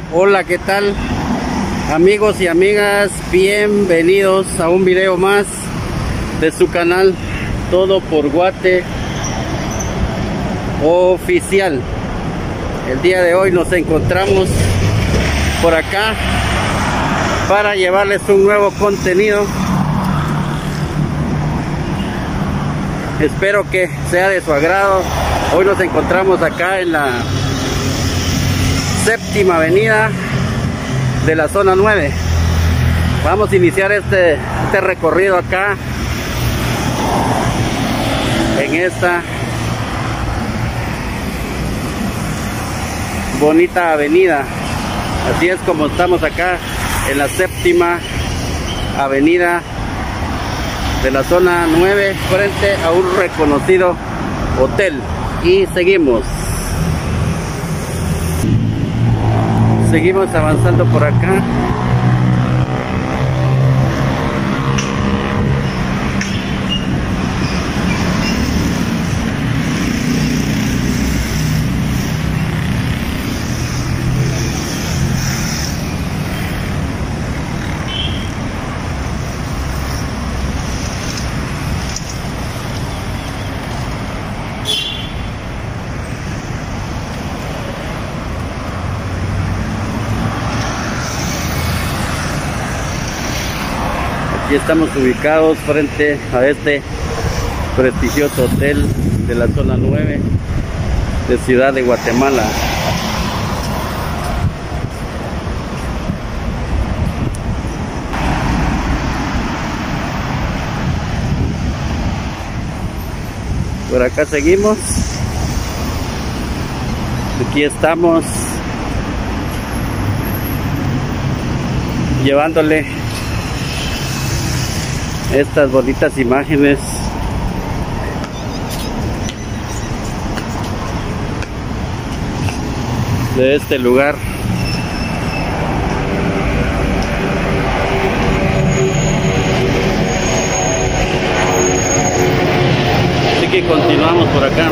Hola, ¿qué tal? Amigos y amigas, bienvenidos a un video más de su canal Todo por Guate Oficial. El día de hoy nos encontramos por acá para llevarles un nuevo contenido. Espero que sea de su agrado. Hoy nos encontramos acá en la séptima avenida de la zona 9. Vamos a iniciar este recorrido acá en esta bonita avenida. Así es como estamos acá en la séptima avenida de la zona 9, frente a un reconocido hotel. Y seguimos avanzando por acá. Aquí estamos ubicados frente a este prestigioso hotel de la zona 9 de Ciudad de Guatemala. Por acá seguimos. Aquí estamos llevándole estas bonitas imágenes de este lugar. Así que continuamos por acá.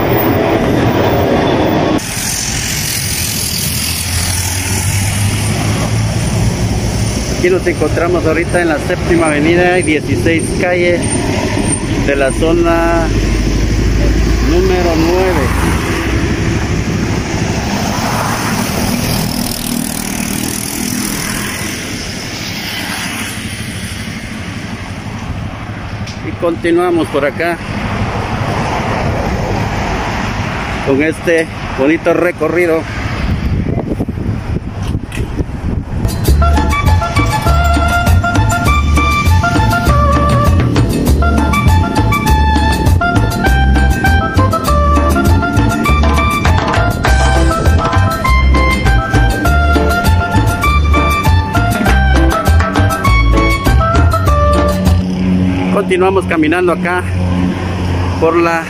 Aquí nos encontramos ahorita en la séptima avenida y 16 calle de la zona número 9. Y continuamos por acá con este bonito recorrido. Continuamos caminando acá por la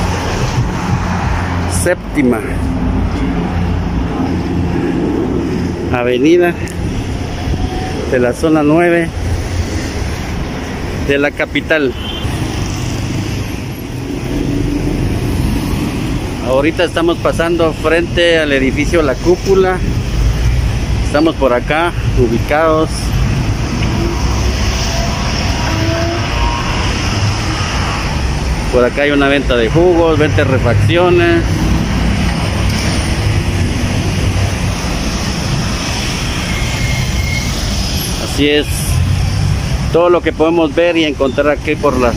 séptima avenida de la zona 9 de la capital. Ahorita estamos pasando frente al edificio La Cúpula. Estamos por acá ubicados. Por acá hay una venta de jugos, venta de refacciones. Así es todo lo que podemos ver y encontrar aquí por la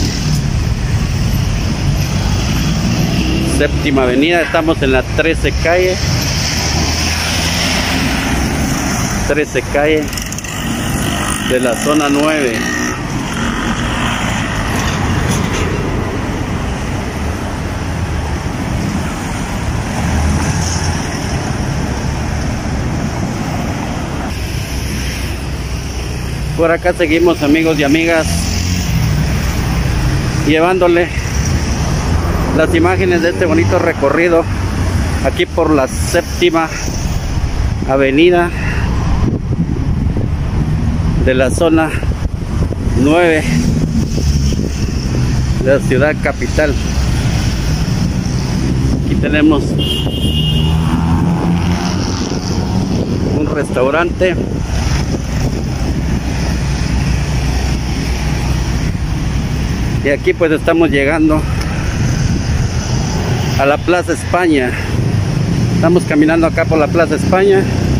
séptima avenida. Estamos en la 13 calle. 13 calle de la zona 9. Por acá seguimos, amigos y amigas, llevándole las imágenes de este bonito recorrido aquí por la séptima avenida de la zona 9 de la ciudad capital. Aquí tenemos restaurante. Y aquí pues estamos llegando a la Plaza España. Estamos caminando acá por la Plaza España.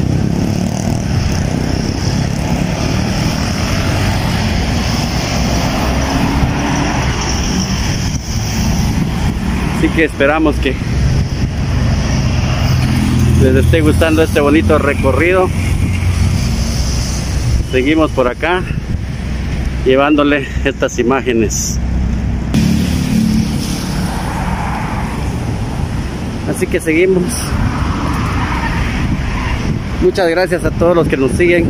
Así que esperamos que les esté gustando este bonito recorrido. Seguimos por acá llevándole estas imágenes. Así que seguimos. Muchas gracias a todos los que nos siguen.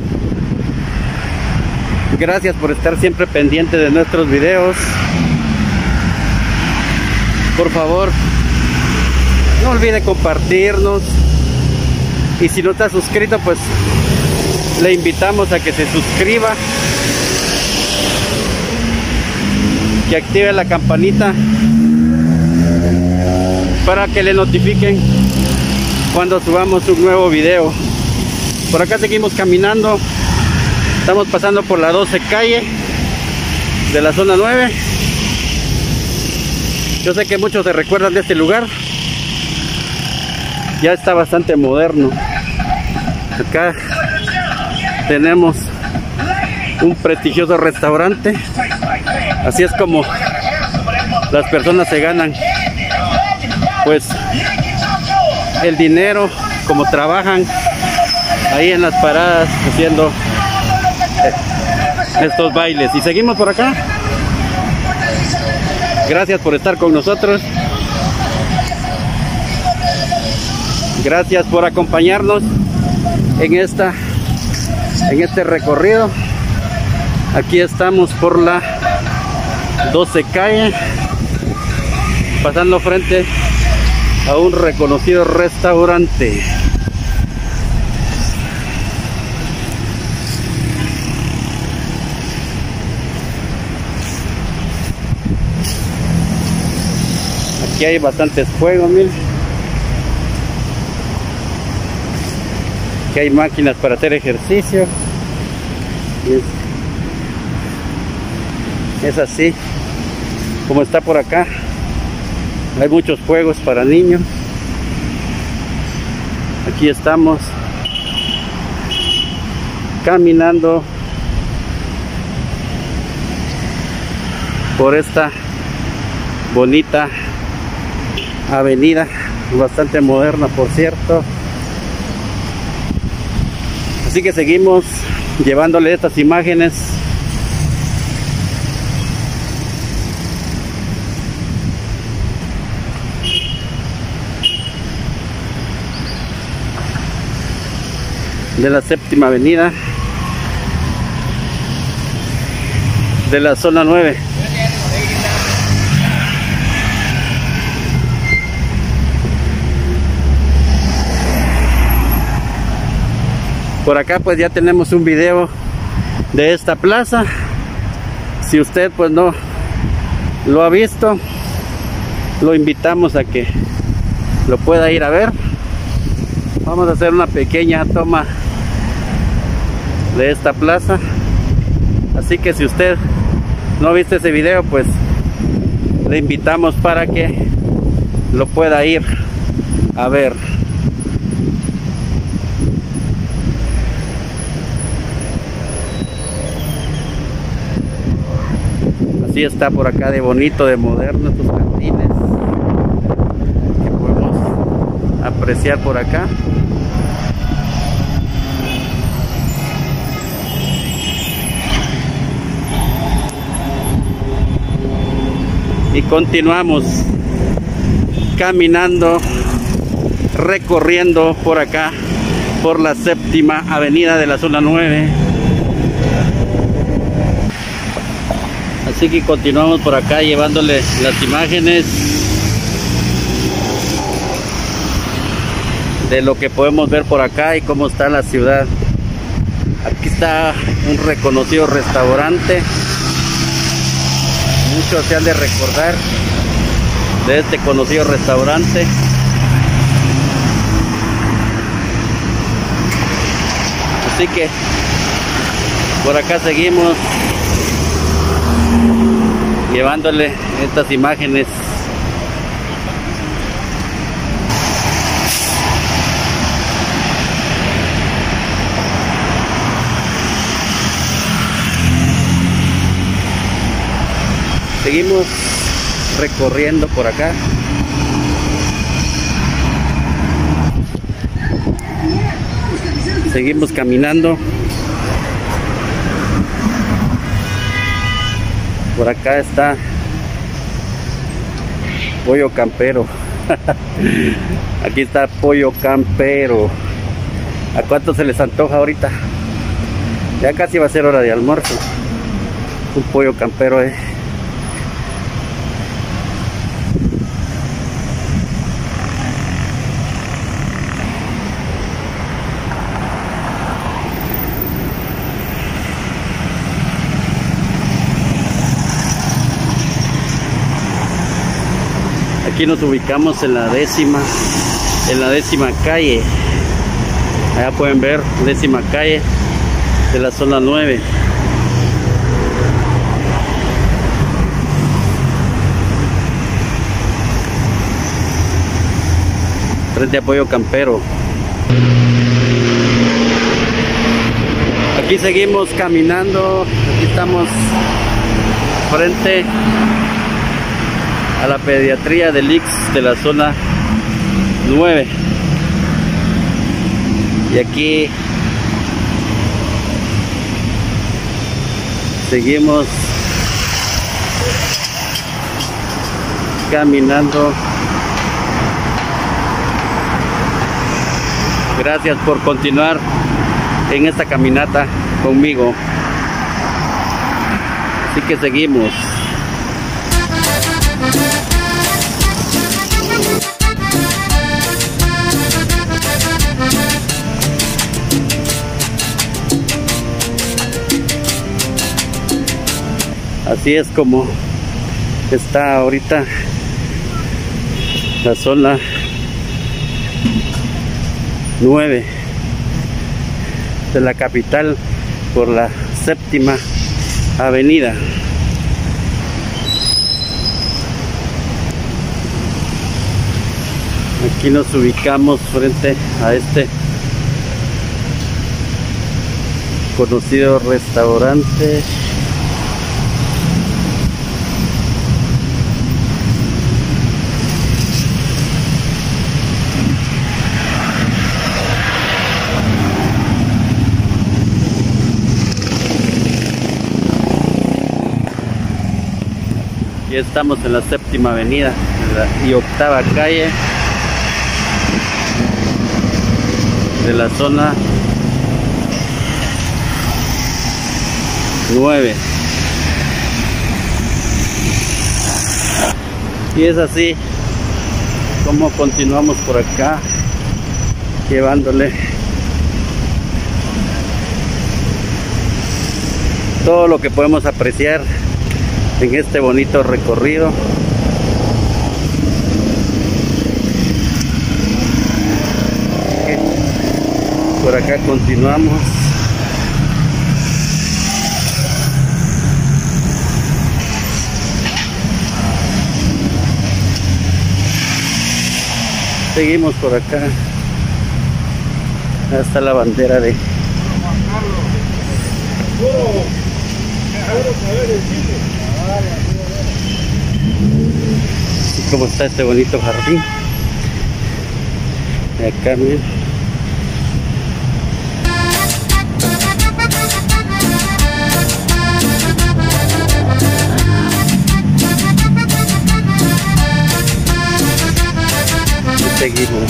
Gracias por estar siempre pendientes de nuestros videos. Por favor, no olvide compartirnos. Y si no está suscrito, pues le invitamos a que se suscriba, que active la campanita para que le notifiquen cuando subamos un nuevo video. Por acá seguimos caminando. Estamos pasando por la 12 calle de la zona 9. Yo sé que muchos se recuerdan de este lugar. Ya está bastante moderno. Acá tenemos un prestigioso restaurante. Así es como las personas se ganan pues el dinero, como trabajan ahí en las paradas haciendo estos bailes. Y seguimos por acá. Gracias por estar con nosotros. Gracias por acompañarnos en este recorrido. Aquí estamos por la 12 calle, pasando frente a un reconocido restaurante. Aquí hay bastantes juegos, miren. Aquí hay máquinas para hacer ejercicio. Es así como está por acá. Hay muchos juegos para niños. Aquí estamos caminando por esta bonita avenida, bastante moderna, por cierto. Así que seguimos llevándole estas imágenes. De la séptima avenida de la zona 9. Por acá pues ya tenemos un video de esta plaza. Si usted pues no lo ha visto, lo invitamos a que lo pueda ir a ver. Vamos a hacer una pequeña toma de esta plaza. Así que si usted no ha visto ese video, pues le invitamos para que lo pueda ir a ver. Así está por acá de bonito, de moderno estos jardines que podemos apreciar por acá. Y continuamos caminando, recorriendo por acá, por la séptima avenida de la zona 9. Así que continuamos por acá llevándole las imágenes de lo que podemos ver por acá y cómo está la ciudad. Aquí está un reconocido restaurante. Muchos se han de recordar de este conocido restaurante. Así que por acá seguimos llevándole estas imágenes. Seguimos recorriendo por acá. Seguimos caminando. Por acá está Pollo Campero. Aquí está Pollo Campero. ¿A cuánto se les antoja ahorita? Ya casi va a ser hora de almuerzo. Un Pollo Campero, Aquí nos ubicamos en la décima calle. Allá pueden ver, 10ª calle de la zona 9. Frente a Pollo Campero. Aquí seguimos caminando. Aquí estamos frente a la pediatría del IX de la zona 9. Y aquí seguimos caminando. Gracias por continuar en esta caminata conmigo. Así que seguimos. Así es como está ahorita la zona 9 de la capital por la 7ª avenida. Aquí nos ubicamos frente a este conocido restaurante. Ya estamos en la 7ª avenida y 8ª calle de la zona 9. Y es así como continuamos por acá llevándole todo lo que podemos apreciar en este bonito recorrido. Por acá continuamos. Seguimos por acá hasta la bandera de y cómo está este bonito jardín de acá, miren. Y seguimos.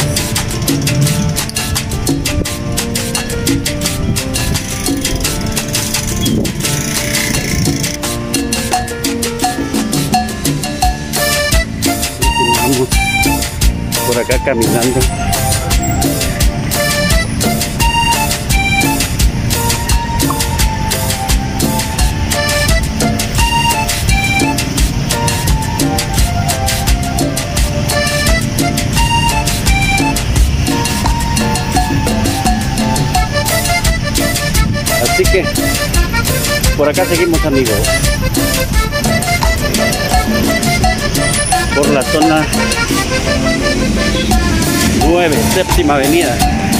Por acá caminando. Así que por acá seguimos, amigos, por la zona 9, séptima avenida.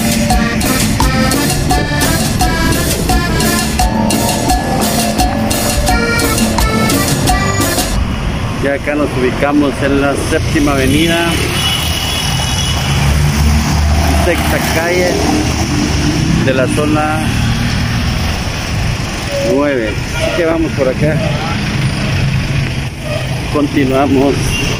Ya acá nos ubicamos en la séptima avenida, sexta calle de la zona 9. Así que vamos por acá, continuamos.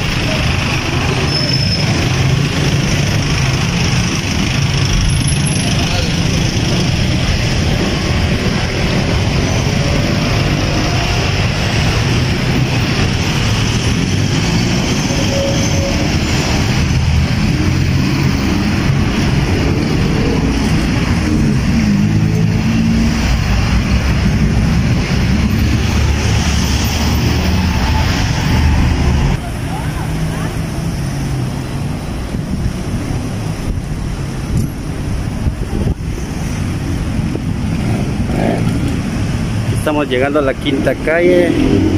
Estamos llegando a la quinta calle,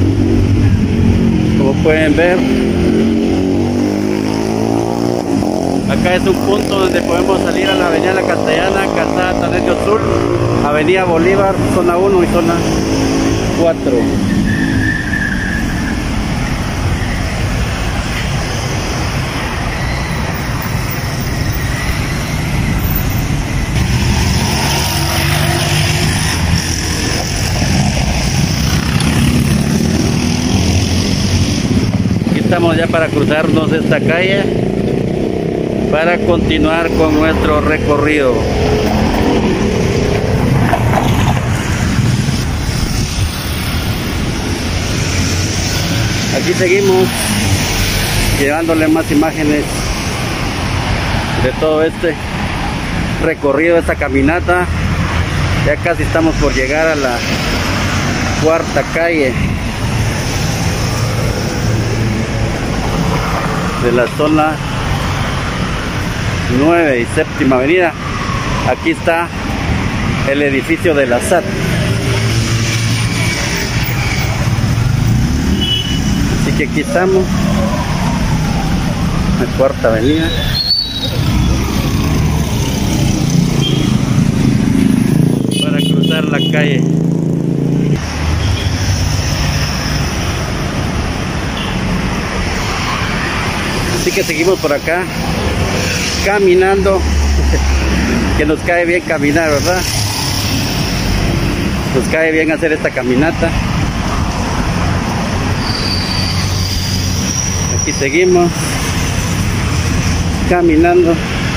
como pueden ver. Acá es un punto donde podemos salir a la avenida La Castellana, Calzada Tadeo Sur, avenida Bolívar, zona 1 y zona 4. Estamos ya para cruzarnos esta calle para continuar con nuestro recorrido. Aquí seguimos llevándole más imágenes de todo este recorrido, esta caminata. Ya casi estamos por llegar a la cuarta calle de la zona 9 y séptima avenida. Aquí está el edificio de la SAT. Así que aquí estamos en la cuarta avenida. Para cruzar la calle. Así que seguimos por acá caminando, que nos cae bien caminar, ¿verdad? Nos cae bien hacer esta caminata. Aquí seguimos caminando.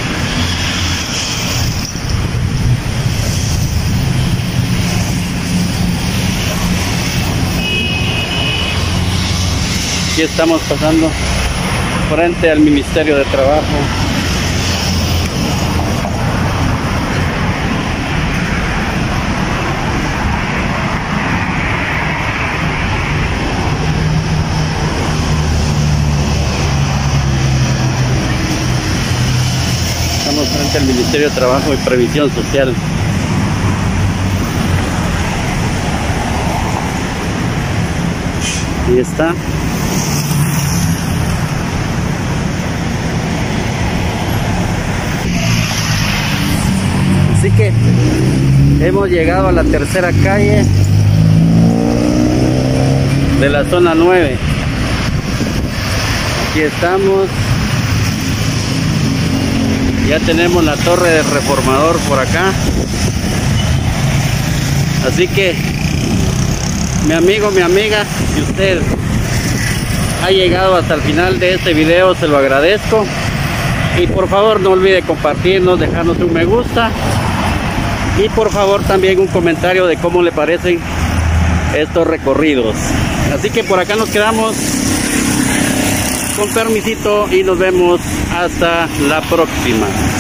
Aquí estamos pasando frente al Ministerio de Trabajo. Estamos frente al Ministerio de Trabajo y Previsión Social. Ahí está. Así que hemos llegado a la tercera calle de la zona 9. Aquí estamos. Ya tenemos la torre del Reformador por acá. Así que, mi amigo, mi amiga, si usted ha llegado hasta el final de este video, se lo agradezco. Y por favor no olvide compartirnos, dejarnos un me gusta. Y por favor también un comentario de cómo le parecen estos recorridos. Así que por acá nos quedamos, con permisito, y nos vemos hasta la próxima.